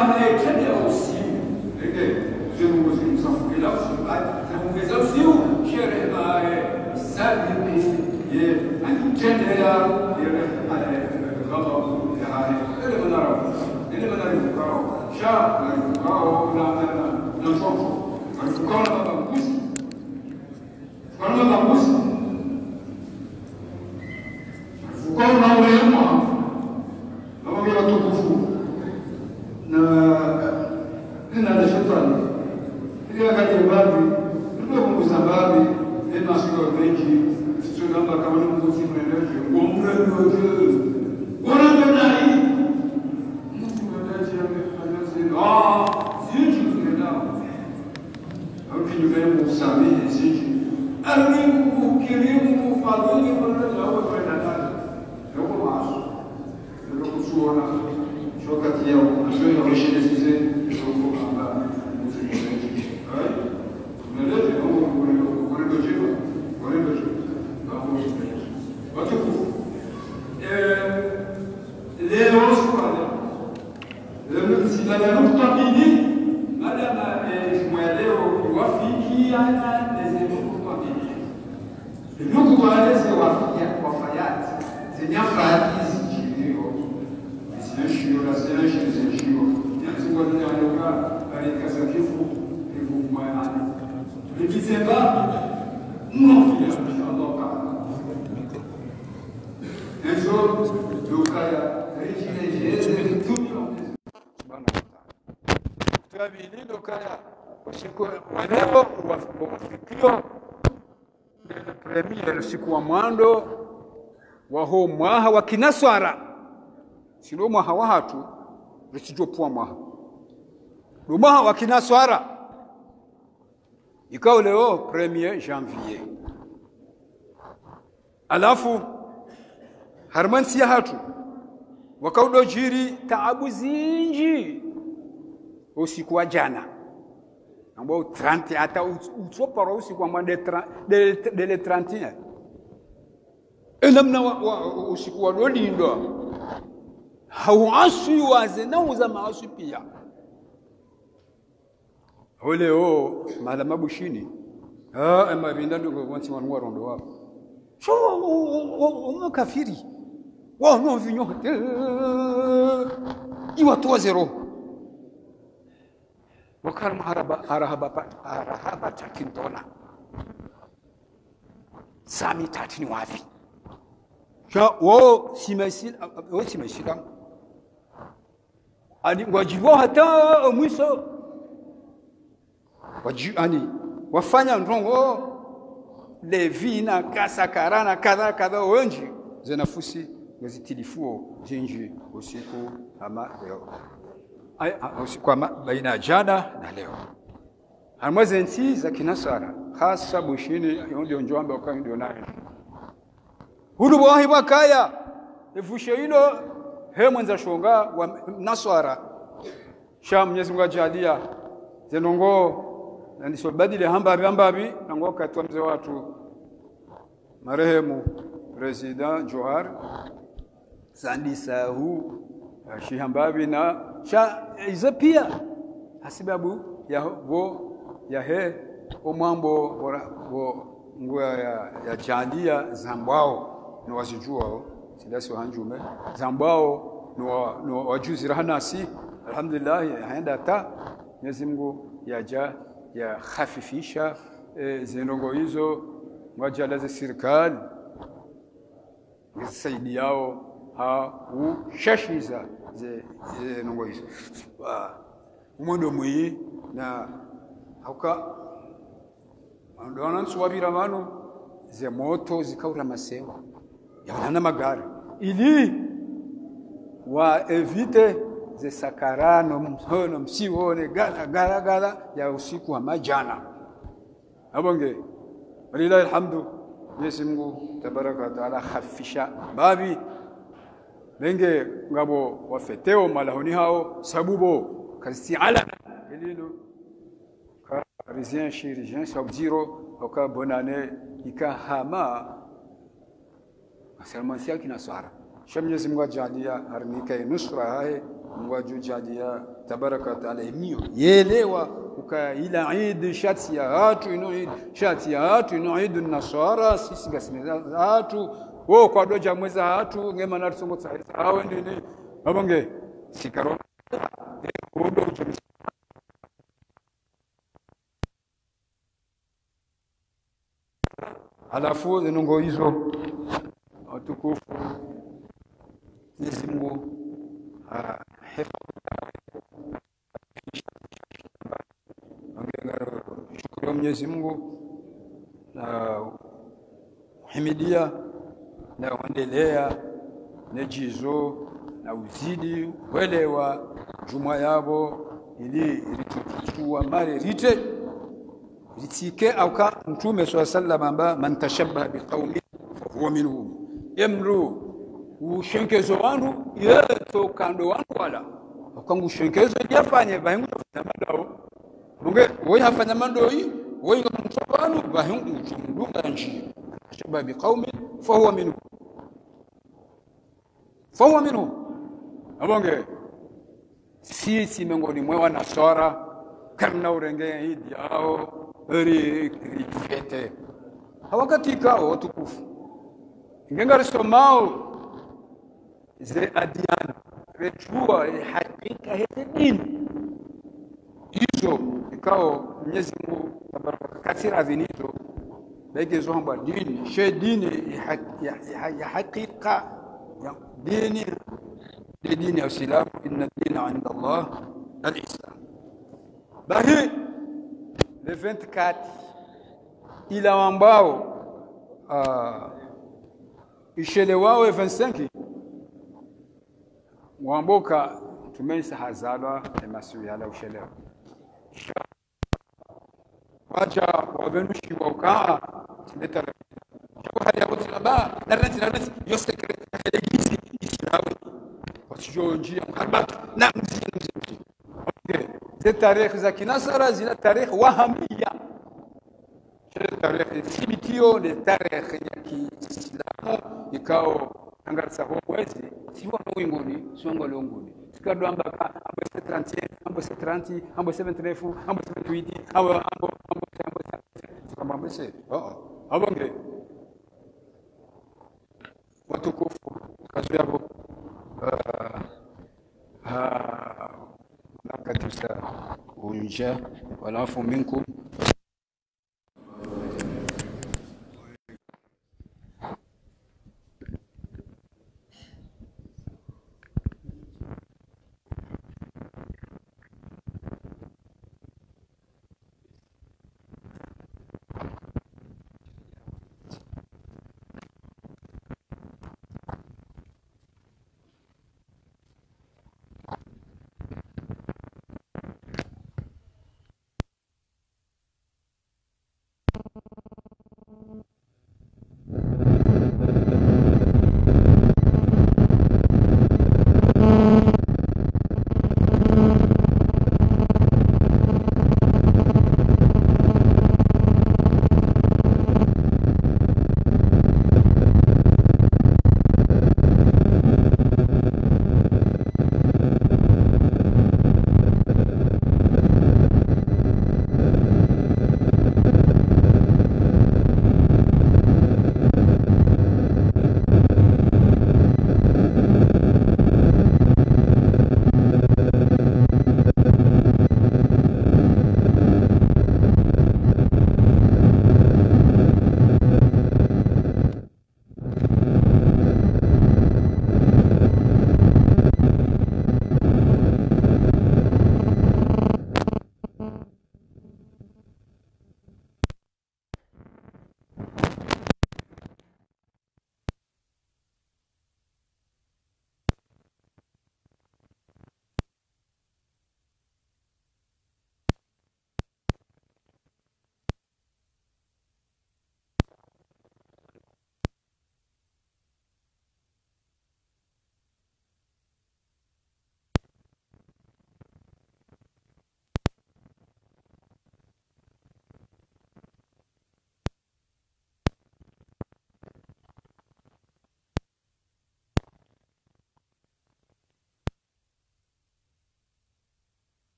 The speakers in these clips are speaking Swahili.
haitende aussi. Mwenyezi Mungu simsambulia usibai na usiu sherema sabi ye anitendea rehema kama yani ile manara kwa sha na kwa na shoko kwa baba mkusi kwa baba mkusi kwa na wema na wengine tukufu na shetani ili wakati wapi ndio Mungu sababu ema sio mengi sio namba kama Mungu si mwenyewe ngomre ndio bora ndani mtu mwenyewe amefanya sisi tunataka au kinyume musamehe sisi alimu kirimu fadhili kwa ndio kwenda ndani ndio maaso ndio kusuona shokati yao ndio reshele sisi ndio kwamba siku wa mwando wa ho mwaha wa kinaswara silo mwaha wa hatu risijopua mwaha mwaha wa kinaswara ikawa leo 1er janvier alafu harmansi ya hatu wakaudo jiri taabu zinji usiku wa jana ambao 30 hata utopara usiku wa mwande de 31 namna usiku wa lolindo hauaswi waze na uza maaswi pia oleo malama bushini ama binda ndugo kwanti wanwa rondo wao sho kafiri wao no vinyo iwa to zero wakar arahaba takintona sami tatini wafi wo simeshika ani wajibu hata mwisho ani wafanya ndongo levi na kasa karana kadha wengi zinafusi ngazitilifuo zinji usiku ama leo usiku baina jana na leo almazenti za kinasara hasa bushini ndio njomba kwa ndio naye hudu wahi wakaya evushe hilo hemwenza shonga wa naswara sha Mwenyezi Mungu ajalia zenongo ndiso badile hambabi nango katwa mzee watu marehemu President Johar Sandi Sahu shihambabi na sha izapia hasibabu ya he omambo wo ngwa ya chandia zambao no wasijua sidasi hanjume zambao no wajuzi rahanasi alhamdulillah haenda ta Mwenyezi Mungu yaja ya khafifisha zinongo hizo mwajala za serikali zisaidiao ushashiza zinongo hizo umondo mwi na hauka andona nswabira mano ze moto zikaura masewa yana magari ili wa evite ze sakarano msono msione gala ya usiku wa majana abonge walilahi alhamdu Mwenyezi Mungu tabaraka wa taala khafisha babi lenge ngabo wafeteo malahoni hao sabubo kasi ala elilo parisien chirurgien sabziro oka bonane ikahama asalmansia kinaswara Mwenyezi Mungu ajalia harnika nusra hai wajujalia tabaraka taala emio yelewa ukaila Eid shati ya watu ino Eid shati ya watu ino Eid nasara sisi gasimeza watu wo kwa doja mweza watu ngema na tusongo tsaisa awe ndini abonge sikaro odo uchomisha alafu zinongo hizo watukufu Mwenyezi Mungu shukuru Mwenyezi Mungu na himidia na kuendelea na jizo na uzidi welewa juma yabo ili ritutua mare rite ritike auka mtume sallallahu amba man tashabbaha biqaumin fa huwa minhum yamru ushenkezo wangu yeto kando wangu wala ukangu shenkezo yafanye bahingu tamadao runge woyi hafanya mandoi woyi ngamsabanu bahingu chumdunga nji tashabbaha biqaumin fa huwa minhum abonge sisi miongoni mwa nasara karna urenge hidi yao eri fete hawakatika watukufu ngengari somao ze adiana rejua hakika hete dini hizo ikao Mwenyezi Mungu tabaraka kasira vinito begezo hamba dini she dini ya hakika ya dini ya Uislamu inna dina 'inda Allah al-Islam bahi le 24 ila ambao ishele wao 25 mwamboka tumeisa hazala emasiu yala ushelewa wacha wabenushi waukaa tileta hali ya wotlaba na rati yose kredisi isilawe wasijonjia mkarbatu na mziki okay ze tarikh za kinasara zina tarikh wahamia tarikh sibitio de tarikh ya Kiislamu ikao angarsa mwezi siwa ngoni songo longoni sikado ambaka ambo 30 ambo 30 ambo 79 ambo 78 ambo kama mbese abonge watukufu kazi yako nakatisa unja walafu minkum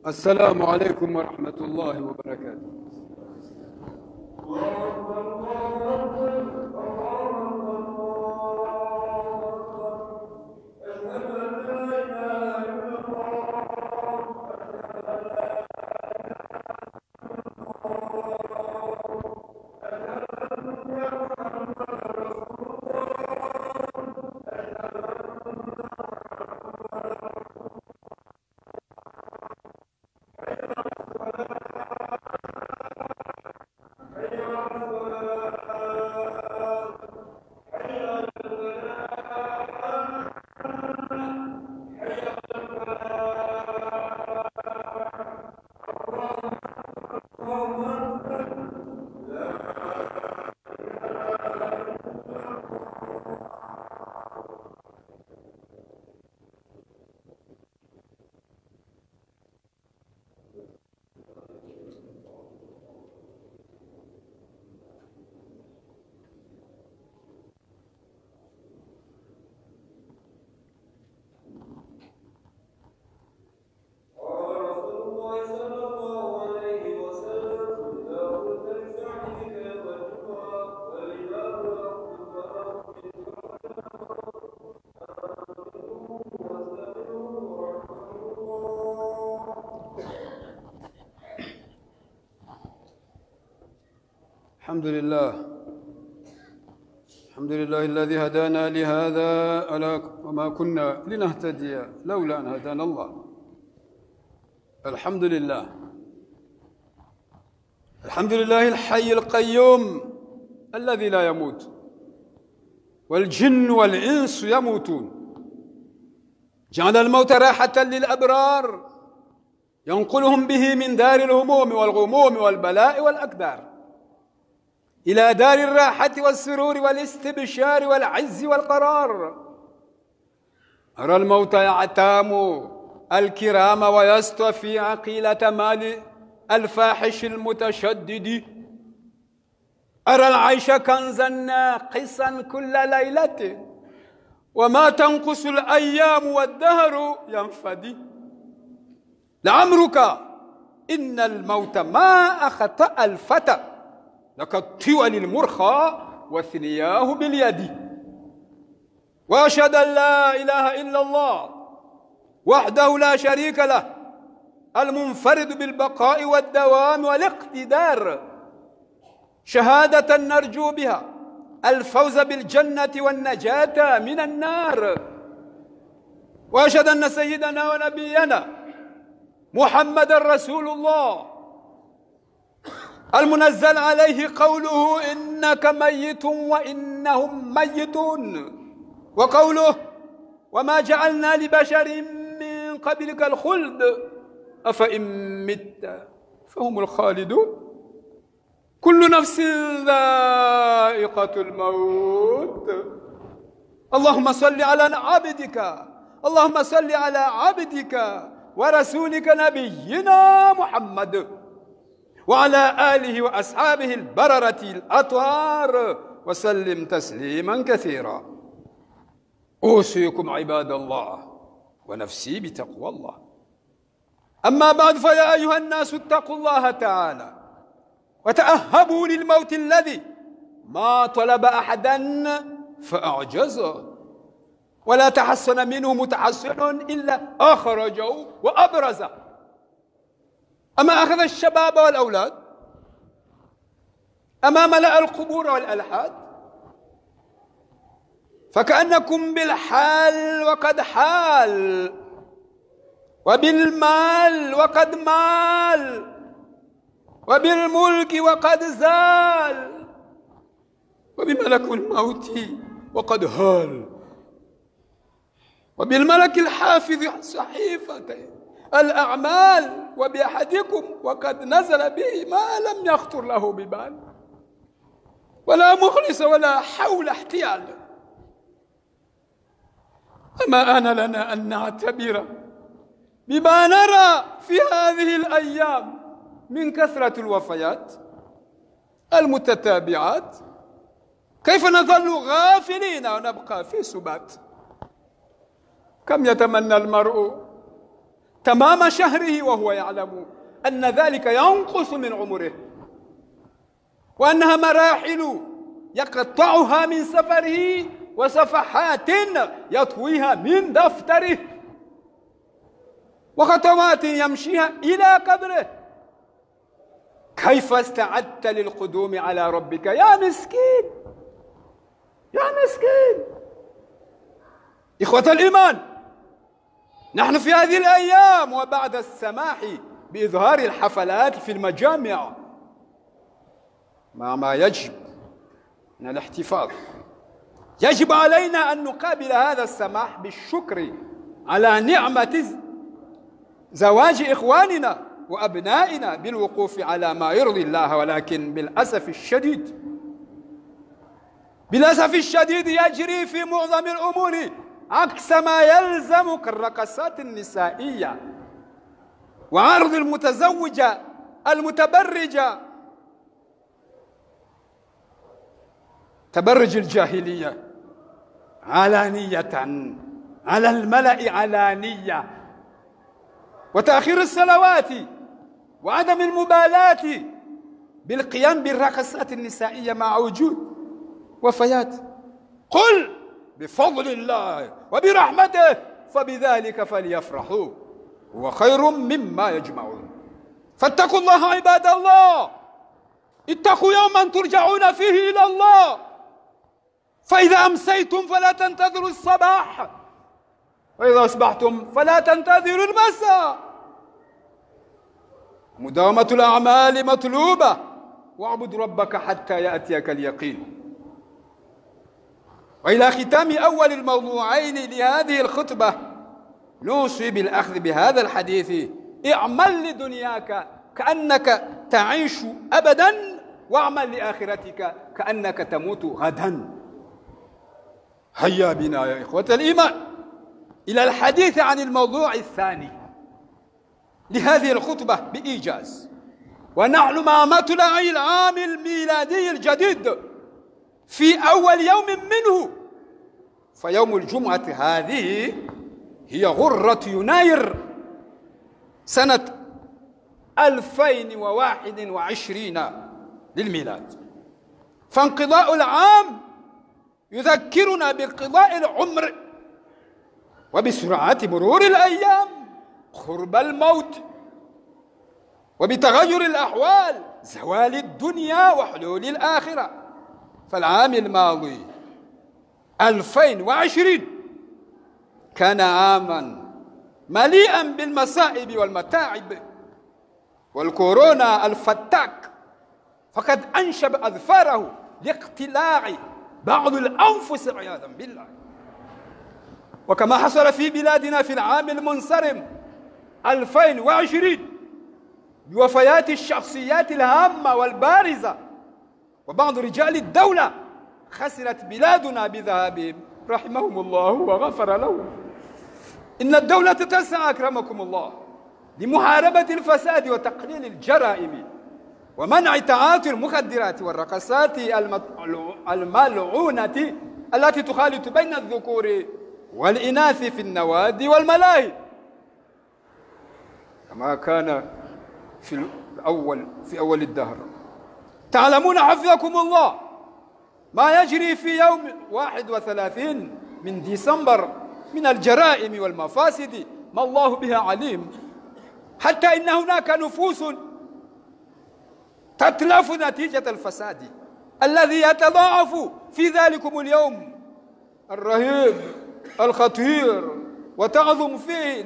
السلام عليكم ورحمة الله وبركاته. الحمد لله الذي هدانا لهذا وما كنا لنهتدي لولا أن هدانا الله. الحمد لله الحي القيوم الذي لا يموت، والجن والإنس يموتون. جعل الموت راحة للأبرار ينقلهم به من دار الهموم والغموم والبلاء والأكدار إلى دار الراحة والسرور والاستبشار والعز والقرار. أرى الموت يعتام الكرام ويستفي عقيلة مال الفاحش المتشدد. أرى العيش كنزا ناقصا كل ليلة، وما تنقص الأيام والدهر ينفدي. لعمرك إن الموت ما أخطأ الفتى، لكالطول المرخى وثنياه باليد. وأشهد أن لا إله إلا الله وحده لا شريك له، المنفرد بالبقاء والدوام والاقتدار، شهادة نرجو بها الفوز بالجنة والنجاة من النار. وأشهد أن سيدنا ونبينا محمد رسول الله، المنزل عليه قوله إنك ميت وإنهم ميتون، وقوله وما جعلنا لبشر من قبلك الخلد أفإن مت فهم الخالدون. كل نفس ذائقة الموت. اللهم صل على عبدك ورسولك نبينا محمد وعلى آله وأصحابه البررة الأطهار وسلم تسليما كثيرا. أوصيكم عباد الله ونفسي بتقوى الله. أما بعد، فيا أيها الناس اتقوا الله تعالى وتأهبوا للموت الذي ما طلب أحدا فأعجزه، ولا تحسن منه متحسن إلا أخرجه وأبرزه. أما أخذ الشباب والأولاد أما ملأ القبور والألحاد، فكأنكم بالحال وقد حال، وبالمال وقد مال، وبالملك وقد زال، وبملك الموت وقد هال، وبالملك الحافظ صحيفة الأعمال، وبأحدكم وقد نزل به ما لم يخطر له ببال، ولا مخلص ولا حول احتيال. أما آن لنا أن نعتبر بما نرى في هذه الأيام من كثرة الوفيات المتتابعات، كيف نظل غافلين ونبقى في سبات؟ كم يتمنى المرء تمام شهره وهو يعلم أن ذلك ينقص من عمره، وأنها مراحل يقطعها من سفره وصفحات يطويها من دفتره وخطوات يمشيها إلى قبره. كيف استعدت للقدوم على ربك يا مسكين يا مسكين؟ إخوة الإيمان، نحن في هذه الأيام وبعد السماح بإظهار الحفلات في المجامع مع ما يجب من الاحتفال، يجب علينا أن نقابل هذا السماح بالشكر على نعمة زواج إخواننا وأبنائنا بالوقوف على ما يرضي الله. ولكن بالأسف الشديد يجري في معظم الأمور عكس ما يلزم كالرقصات النسائية وعرض المتزوجة المتبرجة تبرج الجاهلية علانية على الملأ علانية، وتأخير الصلوات وعدم المبالاة بالقيام بالرقصات النسائية مع وجود وفيات. قل بفضل الله وبرحمته فبذلك فليفرحوا هو خير مما يجمعون. فاتقوا الله عباد الله، اتقوا يوما ترجعون فيه إلى الله، فإذا أمسيتم فلا تنتظروا الصباح، وإذا أصبحتم فلا تنتظروا المساء. مداومة الأعمال مطلوبة، واعبد ربك حتى يأتيك اليقين. وإلى ختام أول الموضوعين لهذه الخطبة نوصي بالأخذ بهذا الحديث: اعمل لدنياك كأنك تعيش أبدا، واعمل لآخرتك كأنك تموت غدا. هيا بنا يا إخوة الإيمان إلى الحديث عن الموضوع الثاني لهذه الخطبة بإيجاز، ونحن مع مطلع العام الميلادي الجديد في أول يوم منه، فيوم الجمعة هذه هي غرة يناير سنة 2021 للميلاد. فانقضاء العام يذكرنا بانقضاء العمر وبسرعة مرور الأيام، قرب الموت، وبتغير الأحوال، زوال الدنيا وحلول الآخرة. فالعام الماضي 2020 كان عاما مليئا بالمصائب والمتاعب، والكورونا الفتاك فقد أنشب أظفاره لاقتلاع بعض الأنفس عياذا بالله. وكما حصل في بلادنا في العام المنصرم 2020 بوفيات الشخصيات الهامة والبارزة وبعض رجال الدولة، خسرت بلادنا بذهابهم رحمهم الله وغفر لهم. إن الدولة تسعى أكرمكم الله لمحاربة الفساد وتقليل الجرائم ومنع تعاطي المخدرات والرقصات الملعونة التي تخالط بين الذكور والإناث في النوادي والملاهي، كما كان في أول الدهر. تعلمون حفظكم الله ما يجري في يوم 31 من ديسمبر من الجرائم والمفاسد، ما الله بها عليم، حتى إن هناك نفوس تتلف نتيجة الفساد الذي يتضاعف في ذلكم اليوم الرهيب الخطير، وتعظم فيه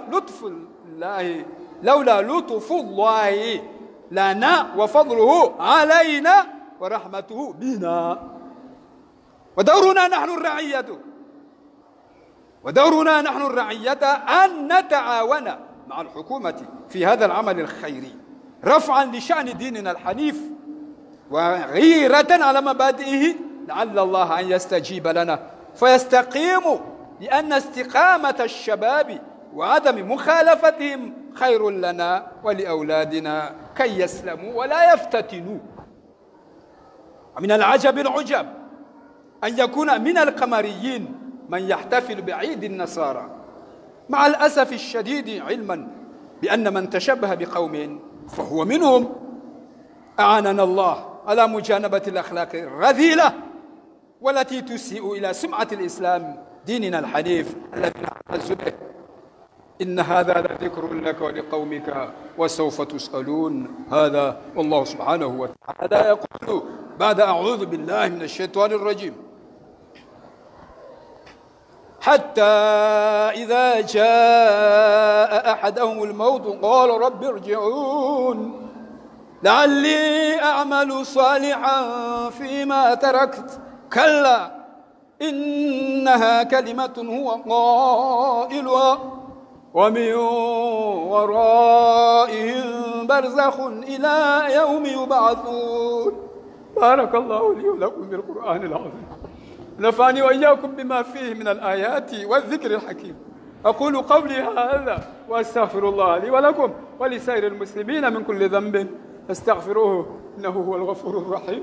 لولا لطف الله لنا وفضله علينا ورحمته بنا. ودورنا نحن الرعية أن نتعاون مع الحكومة في هذا العمل الخيري، رفعا لشأن ديننا الحنيف وغيرة على مبادئه، لعل الله أن يستجيب لنا فيستقيم، لأن استقامة الشباب وعدم مخالفتهم خير لنا ولأولادنا كي يسلموا ولا يفتتنوا. ومن العجب العجب أن يكون من القمريين من يحتفل بعيد النصارى مع الأسف الشديد علما بأن من تشبه بقوم فهو منهم. أعاننا الله على مجانبة الأخلاق الرذيلة والتي تسيء إلى سمعة الإسلام ديننا الحنيف الذي نعتز به. إن هذا لذكر لك ولقومك وسوف تسألون. هذا والله سبحانه وتعالى يقول بعد أعوذ بالله من الشيطان الرجيم: حتى إذا جاء أحدهم الموت قال رب ارجعون لعلي أعمل صالحا فيما تركت كلا إنها كلمة هو قائلها ومن ورائهم برزخ إلى يوم يبعثون. بارك الله لي ولكم بالقرآن العظيم، نفعني وإياكم بما فيه من الآيات والذكر الحكيم. أقول قولي هذا وأستغفر الله لي ولكم ولسائر المسلمين من كل ذنب فاستغفروه إنه هو الغفور الرحيم.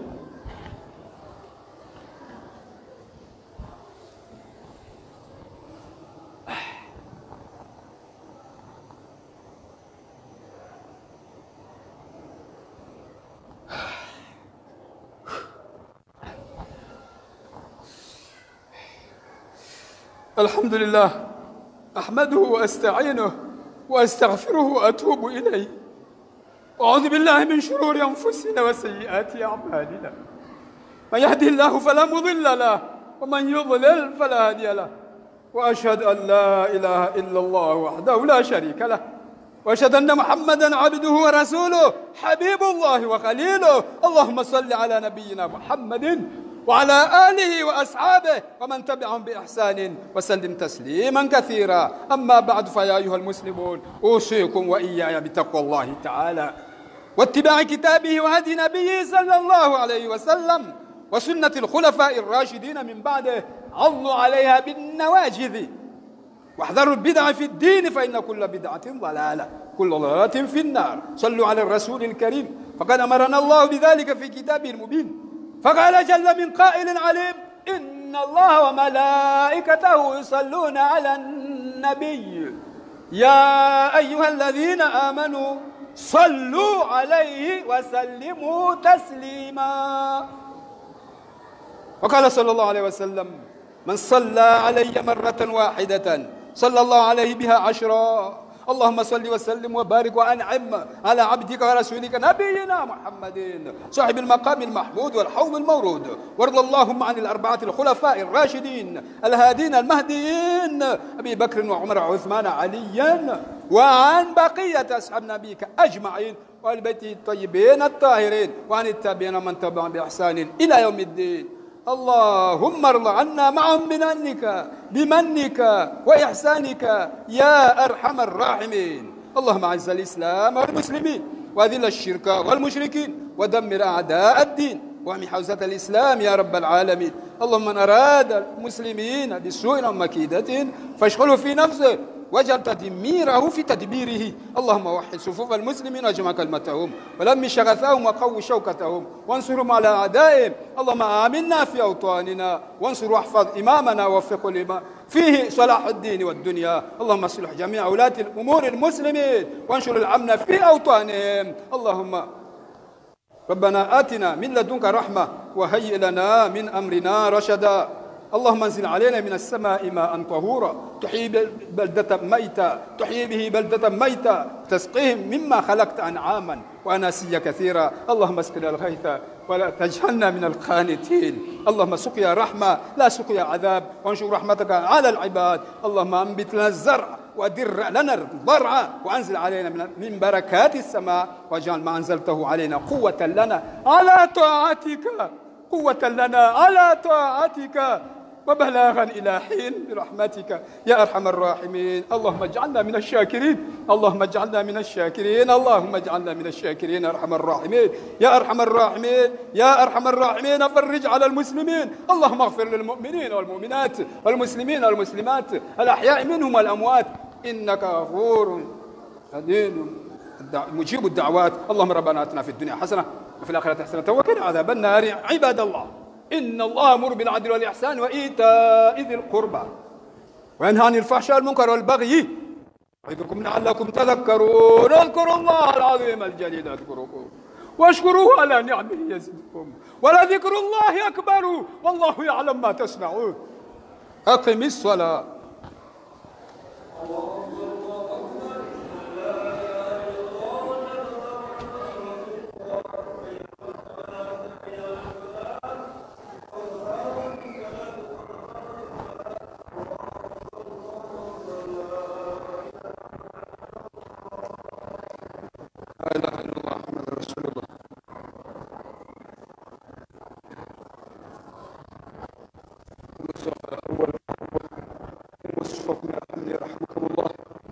الحمد لله، أحمده وأستعينه وأستغفره وأتوب إليه، وأعوذ بالله من شرور أنفسنا وسيئات أعمالنا. من يهده الله فلا مضل له ومن يضلل فلا هادي له، وأشهد أن لا إله إلا الله وحده لا شريك له، وأشهد أن محمدا عبده ورسوله حبيب الله وخليله. اللهم صل على نبينا محمد وعلى آله وأصحابه ومن تبعهم بإحسان وسلم تسليما كثيرا. أما بعد، فيا أيها المسلمون أوصيكم وإياي بتقوى الله تعالى واتباع كتابه وهدي نبيه صلى الله عليه وسلم وسنة الخلفاء الراشدين من بعده. عضوا عليها بالنواجذ واحذروا البدع في الدين فإن كل بدعة ضلالة كل ضلالة في النار. صلوا على الرسول الكريم فقد أمرنا الله بذلك في كتابه المبين، فقال جل من قائل عليم: إن الله وملائكته يصلون على النبي يا أيها الذين آمنوا صلوا عليه وسلموا تسليما. وقال صلى الله عليه وسلم: من صلى علي مرة واحدة صلى الله عليه بها 10. اللهم صل وسلم وبارك وأنعم على عبدك ورسولك نبينا محمد صاحب المقام المحمود والحوض المورود. وارض اللهم عن الأربعة الخلفاء الراشدين الهادين المهديين أبي بكر وعمر وعثمان عليا، وعن بقية أصحاب نبيك أجمعين وآل بيته الطيبين الطاهرين، وعن التابعين من تبعهم بإحسان إلى يوم الدين. اللهم ارض عنا معهم بمنك وإحسانك يا أرحم الراحمين. اللهم أعز الإسلام والمسلمين وأذل الشرك والمشركين ودمر أعداء الدين واحمِ حوزة الإسلام يا رب العالمين. اللهم من أراد المسلمين بسوء أو مكيدة فاشغله في نفسه واجعل تدميره في تدبيره. اللهم وحد صفوف المسلمين واجمع كلمتهم ولم شغثهم وقو شوكتهم وانصرهم على أعدائهم. اللهم آمنا في أوطاننا وانصر واحفظ إمامنا ووفقه لما فيه صلاح الدين والدنيا. اللهم اصلح جميع ولاة الأمور المسلمين وانشر الأمن في أوطانهم. اللهم ربنا آتنا من لدنك رحمة وهيئ لنا من أمرنا رشدا. اللهم انزل علينا من السماء ماء طهورا تحيي به بلدة ميتة تسقيهم مما خلقت أنعاما وأناسيا كثيرا. اللهم اسقنا الغيث ولا تجعلنا من القانتين. اللهم سقيا رحمة لا سقيا عذاب وانشر رحمتك على العباد. اللهم انبت لنا الزرع ودر لنا الضرع وأنزل علينا من بركات السماء واجعل ما أنزلته علينا قوة لنا على طاعتك وبلاغا إلى حين برحمتك يا أرحم الراحمين. اللهم اجعلنا من الشاكرين اللهم اجعلنا من الشاكرين اللهم اجعلنا من الشاكرين يا أرحم الراحمين يا أرحم الراحمين يا أرحم الراحمين. فرج على المسلمين. اللهم اغفر للمؤمنين والمؤمنات والمسلمين والمسلمات الأحياء منهم والأموات إنك غفور مجيب الدعوات. اللهم ربنا آتنا في الدنيا حسنة وفي الآخرة حسنة وقنا عذاب النار. عباد الله، إن الله يأمر بالعدل والإحسان وإيتاء ذي القربى وينهى عن الفحشاء والمنكر والبغي يعظكم لعلكم تذكرون. اذكروا الله العظيم الجليل اذكركم واشكروه على نعمه يزدكم ولذكر الله أكبر والله يعلم ما تصنعون. أقم الصلاة. لا إله إلا الله محمد رسول الله. أول وصفكم يا أهل يرحمكم الله.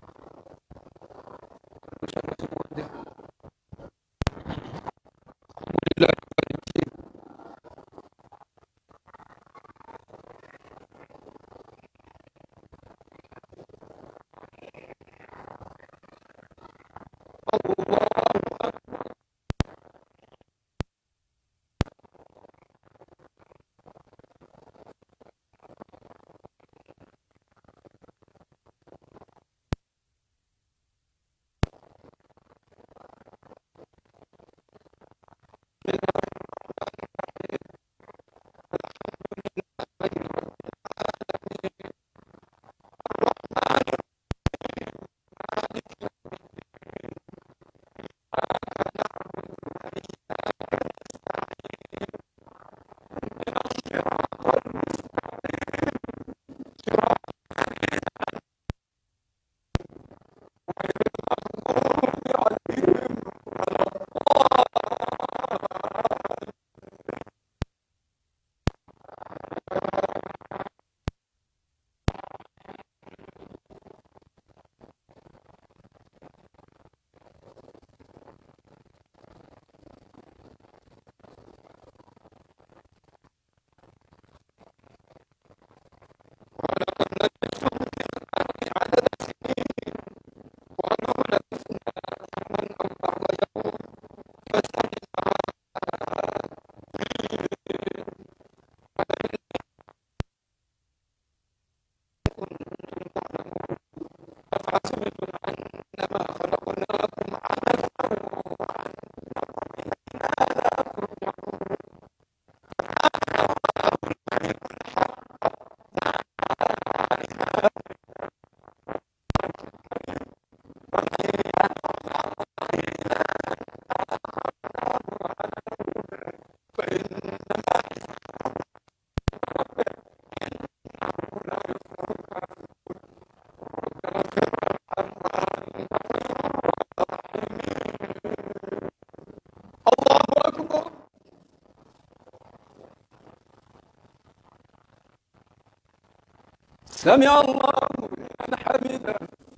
سمع الله لمن حمده.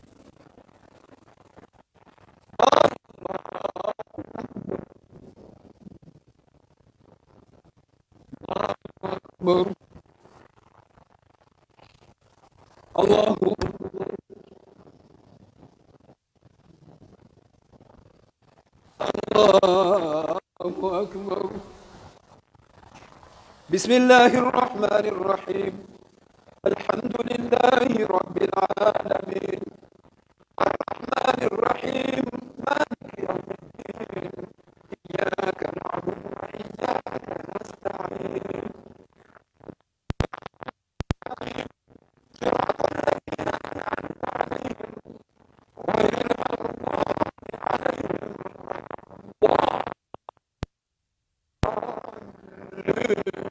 أكبر. الله أكبر. بسم الله الرحمن الرحيم. الحمد لله رب العالمين الرحمن الرحيم مالك يوم الدين إياك نعبد وإياك نستعين صراط الذين أنعمت عليهم غير المغضوب عليهم ولا الضالين.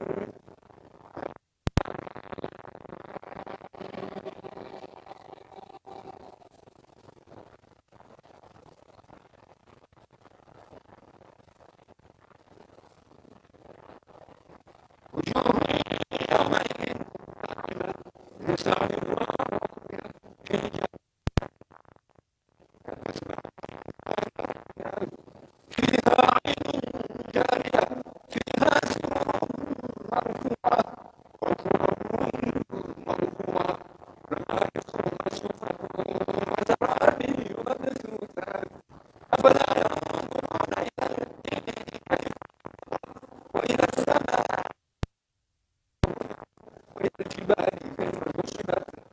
وإلى السماء وإلى الجبال كيف نصبت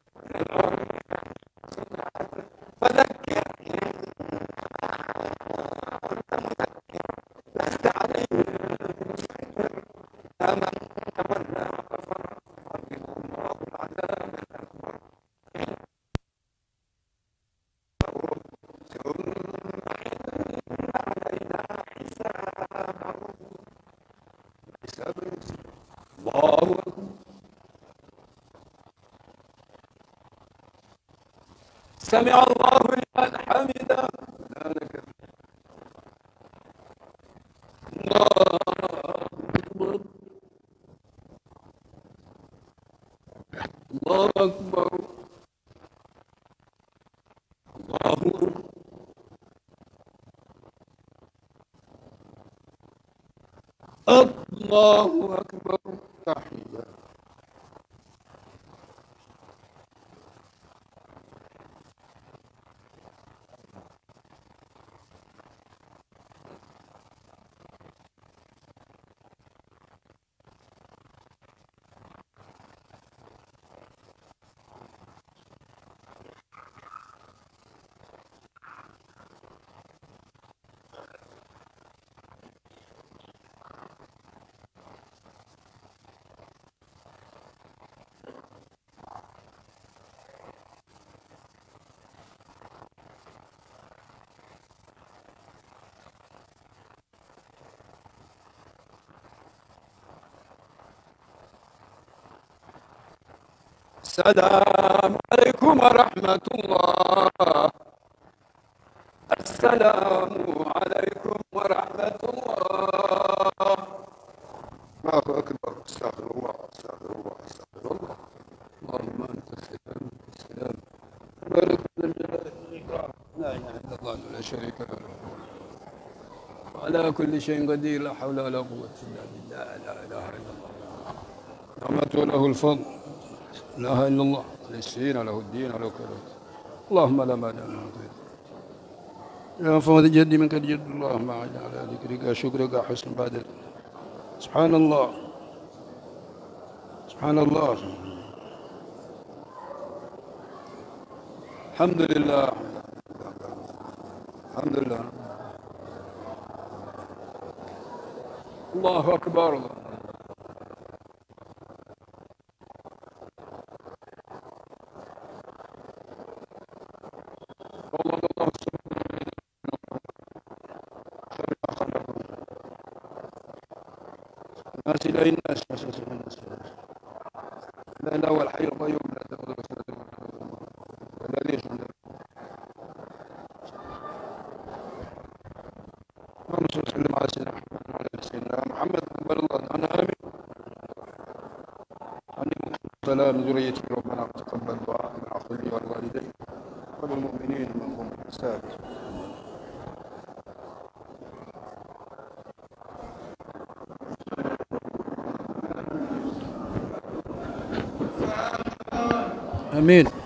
الله أكبر. سمع الله لمن حمده. الله أكبر. الله أكبر. الله أكبر. الله أكبر. تحية. السلام عليكم ورحمة الله. السلام عليكم ورحمة الله. الله أكبر. استغفر الله استغفر الله استغفر الله. اللهم أنت السلام السلام. بارك ذا الجلال والإكرام. لا إله إلا الله لا شريك له. وعلى كل شيء قدير. لا حول ولا قوة إلا بالله. لا إله إلا الله. نعمته له الفضل. لا إله إلا الله. للسين له الدين له كله. اللهم لا مانع لما أعطيت. يا فضل جدي منك الجد. اللهم أعنا على ذكرك شكرك حسن عبادتك. سبحان الله سبحان الله. الحمد لله الحمد لله. الله أكبر. الناس إلى الناس لا إله هو الحي القيوم لا تأخذه سنة ولا يشغل. اللهم صل وسلم على سيدنا محمد وعلى آل سيدنا محمد. قبل الله أنا آمين. عليكم السلام ذريتي ربنا تقبل دعاء من عفو لي والوالدين وللمؤمنين منهم بالإحسان. آمين.